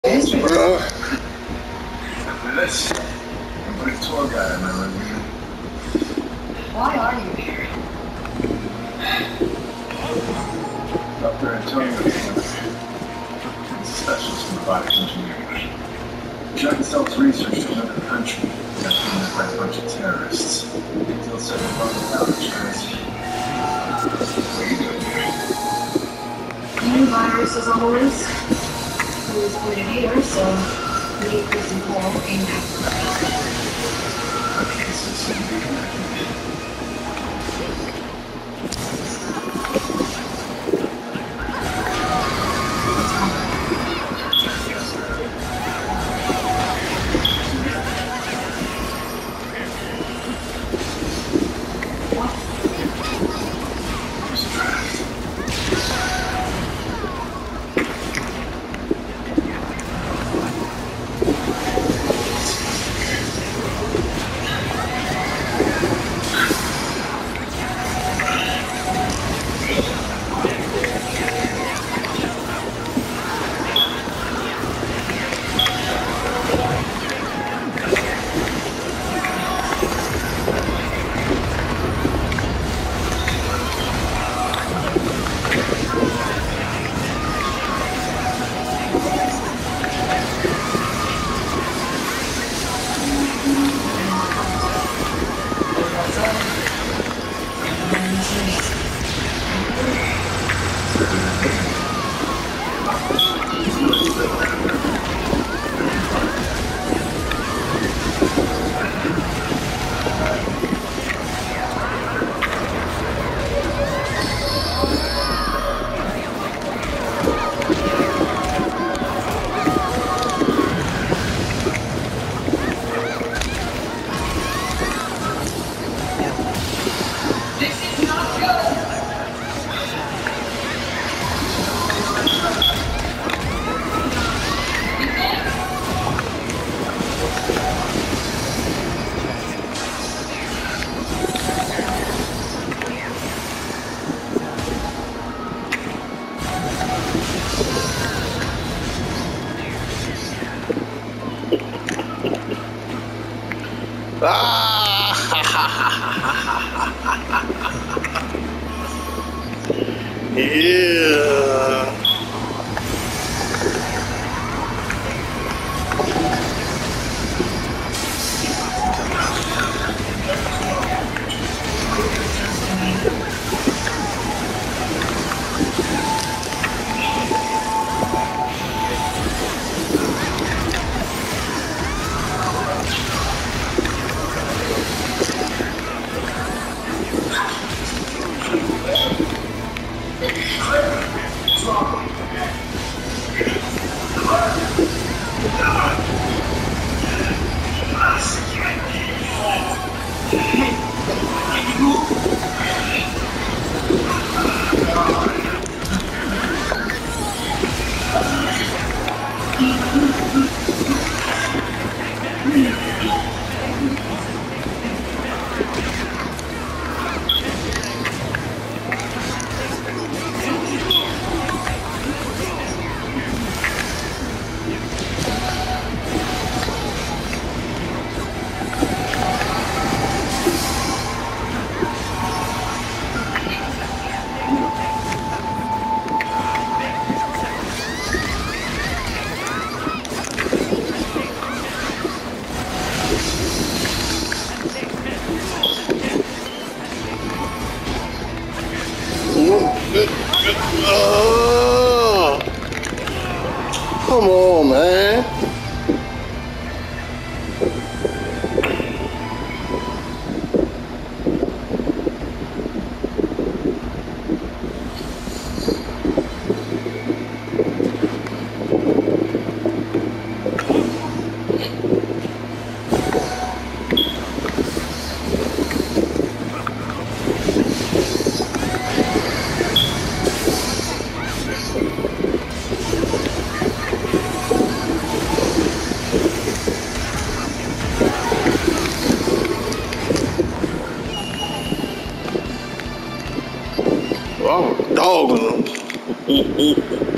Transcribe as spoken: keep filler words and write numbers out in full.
Uh, After this, I'm putting a tour guide on my review. Why are you here? Doctor Antonio Taylor. He's a specialist in robotics engineering. Trying to sell his research to another country. Got kidnapped by a bunch of terrorists. Until seven thousand dollars currency. What are you doing here? New virus is on the loose. He was put in here, so we need Chris and Paul aimed at. Okay, so it's gonna be connected. yeah. Oh, come on, man. Oh, dog on them.